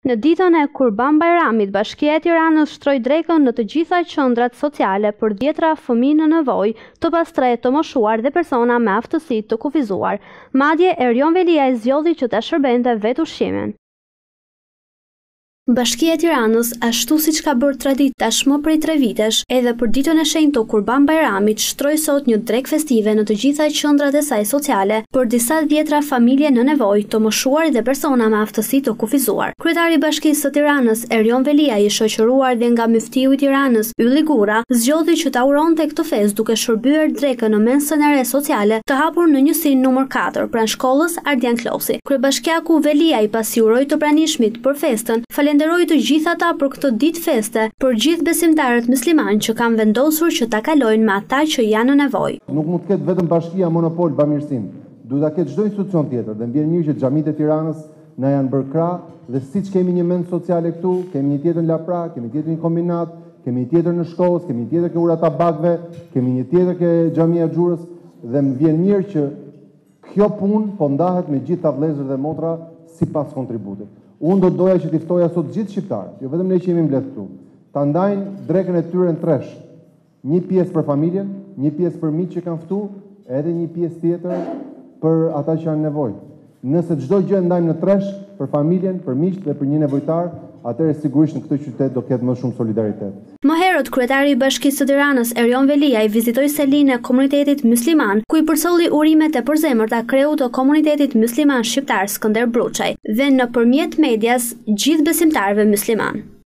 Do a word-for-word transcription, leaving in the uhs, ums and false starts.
Në ditën e Kurban Bajramit, Bashkia e Tiranës shtroi drekën në të gjitha qendrat sociale për dhjetra fëmijë në nevojë, të pastre, të moshuar dhe persona me aftësi të kufizuar. Madje Erion Velia i zgjodhi që ta shërbente vetë ushqimin. Bashkia e Tiranës, ashtu siç ka bërë traditë tashmë prej tre vitesh, edhe për ditën e shenjtë të Kurban Bajramit, shtroi sot një drekë festive në të gjitha qendrat e saj sociale për disa dhjetra familje në nevojë, të moshuar dhe persona me aftësi të kufizuar. Kryetari i Bashkisë së Tiranës, Erion Velia, i shoqëruar dhe nga Muftiu i Tiranës, Ylli Gura, zgjodhi që ta uronte këtë festë duke shërbyer drekën në mensën e re sociale të hapur në njësinë numër katër pranë shkollës Ardian Klosi. Kryebashkiaku Velia, i pasi uroi të pranishmit për festën, falenderoi të gjithë ata për këtë ditë feste, për gjithë besimtarët musliman që kanë vendosur që ta kalojnë me ata që janë në nevojë. Nuk mund të ketë vetëm bashkia monopol bamirësim. Duhet ta ketë çdo institucion tjetër dhe m'vjen mirë që xhamitë e Tiranës na janë bërë krah dhe siç kemi një mend sociale këtu, kemi një tjetër në Lapra, kemi një tjetër në kombinat, kemi një tjetër në Shkollës, kemi një tjetër ke ura tabakëve, kemi një tjetër ke xhamia Xhurës dhe m'vjen mirë që kjo punë po ndahet me gjithë ta vëllezër dhe motra sipas kontributit. Unë do doja që t'i ftoja sot gjithë shqiptarët, jo vetëm ne që jemi mbledhur këtu, ta ndajnë drekën e tyre në tresh. Një pjesë për familjen, një pjesë për miq që kanë ftu, edhe një pjesë tjetër për ata që janë nevojë. Nëse çdo gjë ndajmë në tresh për familjen, për miqt dhe për një nevojtar, atëherë sigurisht në këtë qytet do ketë më shumë solidaritet. Më herët, kryetari i Bashkisë së Tiranës, Erion Velia, i vizitoi selinë e komunitetit musliman, ku i përsolli urimet e përzemërta kreut të komunitetit musliman shqiptar Skënder Bruçaj dhe nëpërmjet medias gjithë besimtarëve musliman.